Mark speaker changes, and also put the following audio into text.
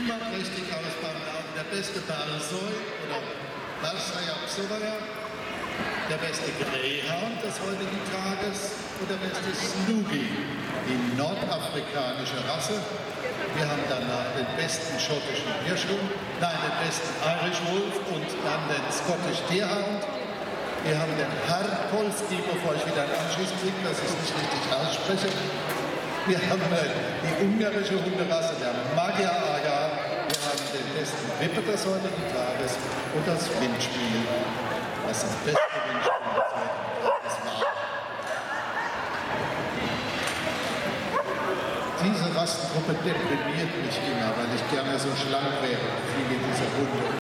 Speaker 1: immer prächtig aus beim Laufen. Der beste Barsoi oder Barsaya Psovaya, der beste Greyhound des heutigen Tages und der beste Snooki, die nordafrikanische Rasse. Wir haben danach den besten schottischen Hirschhund, nein, den besten Irish Wolf und dann den Scottish Deerhound. Wir haben den Harkolski, bevor ich wieder einen Anschluss kriege, dass ich es nicht richtig ausspreche. Wir haben die ungarische Hunderasse, der Magyar Agar. Wir haben den besten Wippe des heutigen Tages und das Windspiel, was das beste Windspiel des heutigen Tages war. Diese Rassengruppe deprimiert mich immer, weil ich gerne so schlank wäre wie viele dieser Hunde.